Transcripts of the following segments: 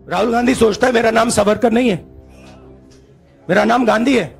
राहुल गांधी सोचता है मेरा नाम सावरकर नहीं है, मेरा नाम गांधी है।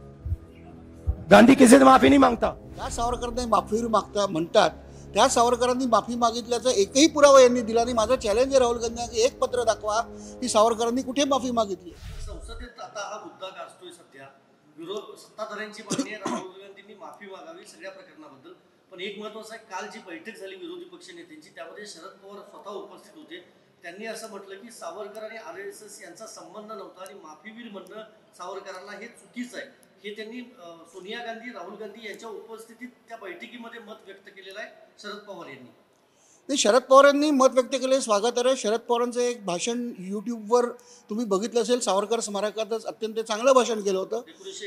गांधी किसी से माफी नहीं मांगता। त्या सावरकरांनी माफी मागता म्हणतात, त्या सावरकरांनी माफी मागितल्याचा एकही पुरावा यांनी दिला नाही। माझं चॅलेंज आहे राहुल गांधींना की एक पत्र दाखवा की सावरकरांनी कुठे माफी मागितली। संसदेत आता हा मुद्दा गाजतोय सध्या, विरोध सत्ताधाऱ्यांची मागणी आहे राहुल गांधींनी माफी मागावी सगळ्या प्रकरणाबद्दल। पण एक महत्त्वाचं आहे, काल जी बैठक झाली विरोधी पक्षनेत्यांची त्यामध्ये शरद पवार स्वतः उपस्थित होते। त्यांनी असं म्हटलं की सावरकर आणि आरएसएस यांचा संबंध नव्हता आणि माफीवीर म्हणणं सावरकरांना हे चुकीचं आहे। हे त्यांनी सोनिया गांधी राहुल गांधी यांच्या उपस्थितीत त्या बैठकीमध्ये मत व्यक्त केलेलं आहे शरद पवार यांनी। नाही, शरद पवारांनी मत व्यक्त केले, स्वागत आहे। शरद पवारांचं एक भाषण यूट्यूबवर तुम्ही बघितलं असेल, सावरकर स्मारकातच अत्यंत चांगलं भाषण केलं होतं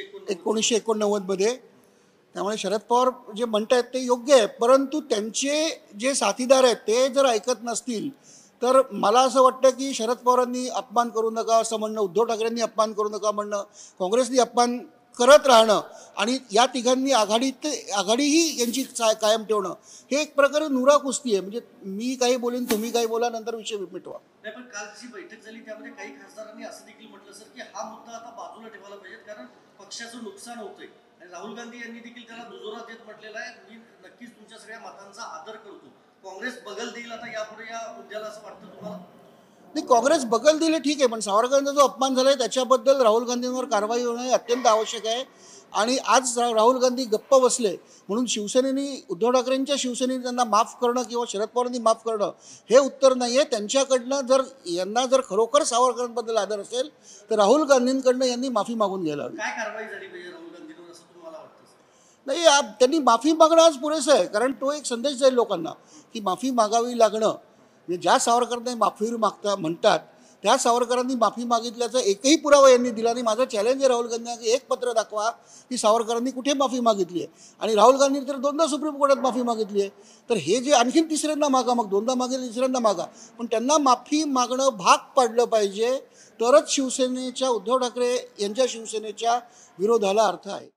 1989 मध्ये। त्यामुळे शरद पवार जे म्हणतात ते योग्य आहे, परंतु त्यांचे जे साथीदार आहेत ते जर ऐकत नसतील तर मला असं वाटतं की शरद पवारांनी अपमान करू नका असं म्हणणं, उद्धव ठाकरेंनी अपमान करू नका म्हणणं, काँग्रेसनी अपमान करत राहणं आणि या तिघांनी आघाडीही यांची कायम ठेवणं हे एक प्रकारे नुरा कुस्ती आहे। म्हणजे मी काही बोलेन, तुम्ही काही बोला, नंतर विषय मिटवा। नाही, पण काल जी बैठक झाली त्यामध्ये काही खासदारांनी असं देखील म्हटलं सर की हा मुद्दा आता बाजूला ठेवायला पाहिजे, कारण पक्षाचं नुकसान होतंय। आणि राहुल गांधी यांनी देखील त्याला दुजोरा देत म्हटलेला आहे, मी नक्कीच तुमच्या सगळ्या मतांचा आदर करतो, काँग्रेस बगल देईल आता यापुढे या मुद्द्याला, असं वाटतं तुम्हाला? नाही, काँग्रेस बगल दिले ठीक आहे, पण सावरकरांचा जो अपमान झाला आहे त्याच्याबद्दल राहुल गांधींवर कारवाई होणं अत्यंत आवश्यक आहे। आणि आज राहुल गांधी गप्प बसले म्हणून शिवसेनेने, उद्धव ठाकरेंच्या शिवसेनेने त्यांना माफ करणं किंवा शरद पवारांनी माफ करणं हे उत्तर नाही आहे। त्यांच्याकडनं जर यांना जर खरोखर सावरकरांबद्दल आदर असेल तर राहुल गांधींकडनं यांनी माफी मागून घ्यायला हवी। काय कारवाई झाली पाहिजे राहुल गांधींवर असं तुम्हाला वाटतं? नाही, त्यांनी माफी मागणं आज पुरेसं आहे, कारण तो एक संदेश जाईल लोकांना की माफी मागावी लागणं। म्हणजे ज्या सावरकरांनी माफी म्हणतात त्या सावरकरांनी माफी मागितल्याचा एकही पुरावा यांनी दिला नाही। माझं चॅलेंज आहे राहुल गांधींना की एक पत्र दाखवा की सावरकरांनी कुठे माफी मागितली आहे। आणि राहुल गांधींनी तर दोनदा सुप्रीम कोर्टात माफी मागितली आहे, तर हे जे आणखीन तिसऱ्यांदा मागा, मग दोनदा मागेल तिसऱ्यांदा मागा, पण त्यांना माफी मागणं भाग पाडलं पाहिजे, तरच शिवसेनेच्या, उद्धव ठाकरे यांच्या शिवसेनेच्या विरोधाला अर्थ आहे।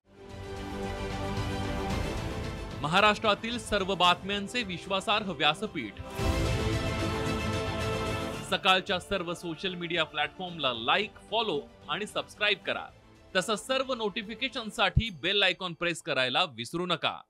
महाराष्ट्रातील सर्व बातम्यांचे विश्वासार्ह व्यासपीठ, सकाळच्या सर्व सोशल मीडिया प्लॅटफॉर्मला लाईक, फॉलो आणि सबस्क्राईब करा। तसंच सर्व नोटिफिकेशनसाठी बेल आयकॉन प्रेस करायला विसरू नका।